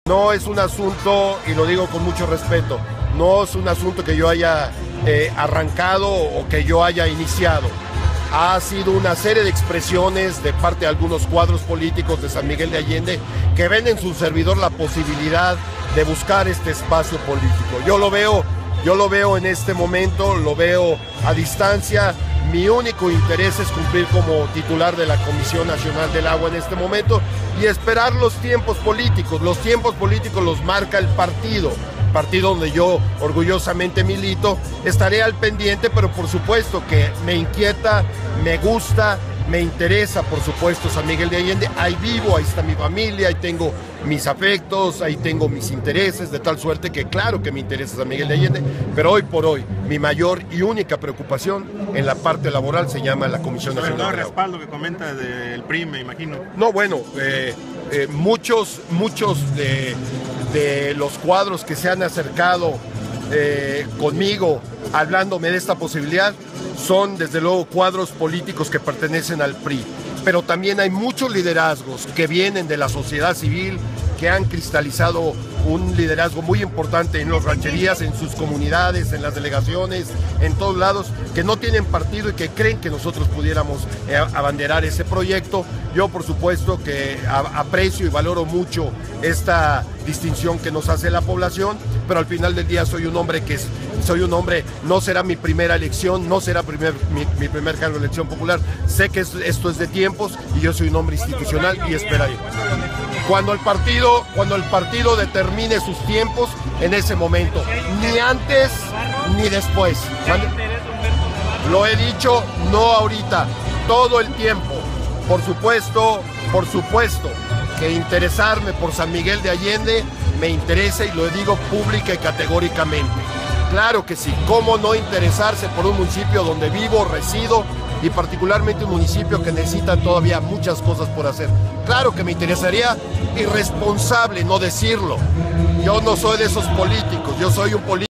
No es un asunto, y lo digo con mucho respeto, no es un asunto que yo haya arrancado o que yo haya iniciado. Ha sido una serie de expresiones de parte de algunos cuadros políticos de San Miguel de Allende que ven en su servidor la posibilidad de buscar este espacio político. Yo lo veo en este momento, lo veo a distancia. Mi único interés es cumplir como titular de la Comisión Nacional del Agua en este momento y esperar los tiempos políticos. Los tiempos políticos los marca el partido donde yo orgullosamente milito. Estaré al pendiente, pero por supuesto que me inquieta, me gusta, me interesa, por supuesto, San Miguel de Allende. Ahí vivo, ahí está mi familia, ahí tengo mis afectos, ahí tengo mis intereses, de tal suerte que claro que me interesa San Miguel de Allende, pero hoy por hoy mi mayor y única preocupación en la parte laboral se llama la Comisión Nacional del Agua. Sobre todo el respaldo que comenta del PRI, me imagino. No, bueno, muchos de los cuadros que se han acercado conmigo hablándome de esta posibilidad son desde luego cuadros políticos que pertenecen al PRI, pero también hay muchos liderazgos que vienen de la sociedad civil, que han cristalizado un liderazgo muy importante en las rancherías, en sus comunidades, en las delegaciones, en todos lados, que no tienen partido y que creen que nosotros pudiéramos abanderar ese proyecto. Yo, por supuesto, que aprecio y valoro mucho esta distinción que nos hace la población, pero al final del día soy un hombre, no será mi primera elección, no será mi primer cargo de elección popular. Sé que esto es de tiempos y yo soy un hombre institucional y esperaré. Cuando el partido determine sus tiempos, en ese momento, ni antes ni después. Lo he dicho, no ahorita, todo el tiempo. Por supuesto que interesarme por San Miguel de Allende me interesa y lo digo pública y categóricamente. Claro que sí, ¿cómo no interesarse por un municipio donde vivo, resido y particularmente un municipio que necesita todavía muchas cosas por hacer? Claro que me interesaría, irresponsable no decirlo. Yo no soy de esos políticos, yo soy un político